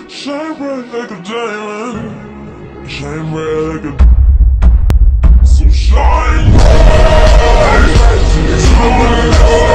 Shine bright like a diamond. Shine bright like a. So shine bright. Shine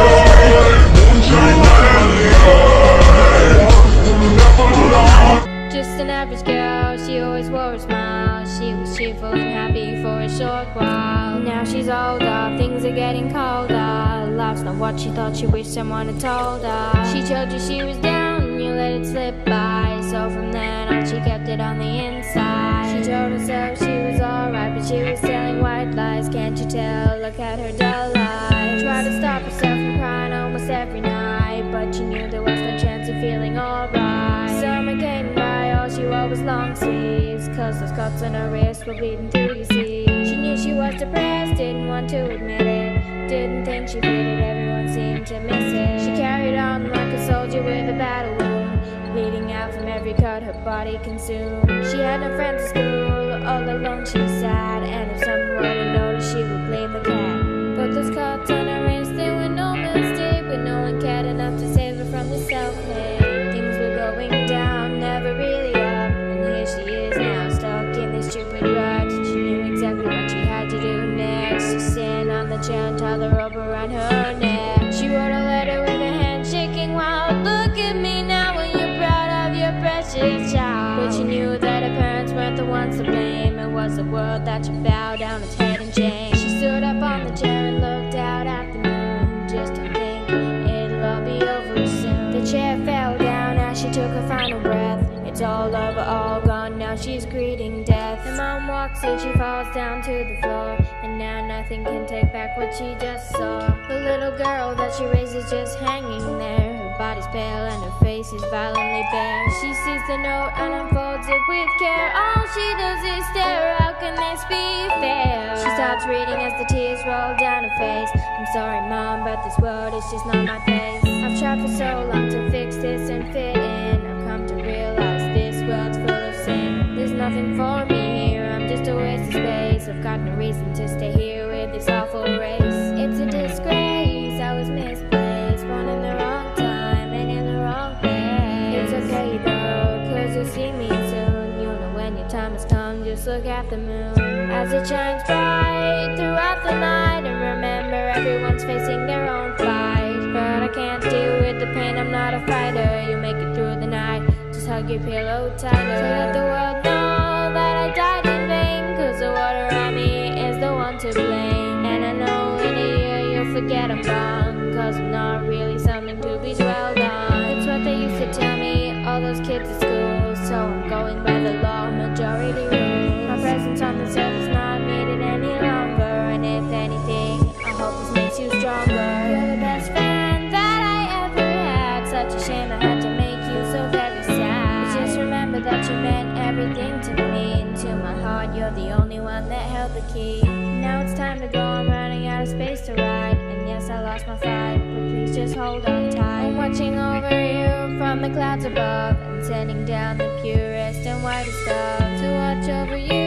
bright. Just an average girl, she always wore a smile. She was cheerful and happy for a short while. Now she's older, things are getting colder. Life's not what she thought, she wished someone had told her. She told you she was down, you let it slip by. So from then on she kept it on the inside. She told herself she was alright, but she was telling white lies. Can't you tell? Look at her dull eyes. Tried to stop herself from crying almost every night, but she knew there was no chance of feeling alright. Summer came by, all she wore was long sleeves, cause those cuts on her wrist were bleeding through, you see. She knew she was depressed, didn't want to admit it. Didn't think she fitted, everyone seemed to miss it. She carried on like a soldier with a battle wound, bleeding out from every cut her body consumed. She had no friends at school, all alone she was sad, and if someone were to notice she would blame the cat. But those cuts on her wrist, they were no mistake, but no one cared enough to save her from the self-hate. Things were going down, never really up, and here she is now, stuck in this stupid rut. She knew exactly what she had to do next. She sat on the chair and tied the rope around her neck. She wrote a letter with her hand shaking wild. Look at me now when you're proud of your precious child. But she knew that her parents weren't the ones to blame. It was the world that should bow down its head and change. She stood up on the chair and looked out at the moon, just to think it'll all be over soon. The chair fell down as she took her final breath. It's all over, all gone, now she's greeting death. Her mom walks in, she falls down to the floor, and now nothing can take back what she just saw. The little girl that she raised is just hanging there. Her body's pale and her face is violently bare. She sees the note and unfolds it with care. All she does is stare, how can this be fair? She starts reading as the tears roll down her face. I'm sorry mom, but this world is just not my place. I've tried for so long to fix this and fit in. I've come to realize this world's full of sin. There's nothing for me here, I'm just a waste of space. I've got no reason to stay here with this awful race. It's a disgrace, I was misplaced, born in the wrong time and in the wrong place. It's okay though, cause you'll see me soon. You'll know when your time has come, just look at the moon as it shines bright throughout the night. And remember, everyone's facing their own fight, but I can't deal with the pain, I'm not a fighter. You make it through the night, just hug your pillow tighter. So let the world know that I died in vain, cause the world around me is the one to blame. And I know in a year you'll forget I'm gone, cause I'm not really something to be dwelled on. It's what they used to tell me, all those kids at school, so I'm going by the law, majority rules. My presence on this earth is not needed any longer, and if anything, I hope this makes you stronger. You're the best friend that I ever had, such a shame I had to make you so very sad. But just remember that you meant everything to me, and to my heart you're the only one that held the key. Now it's time to go, I'm running out of space to ride, and yes I lost my fight, but please just hold on tight. I'm watching over you from the clouds above, and sending down the purest and whitest love to watch over you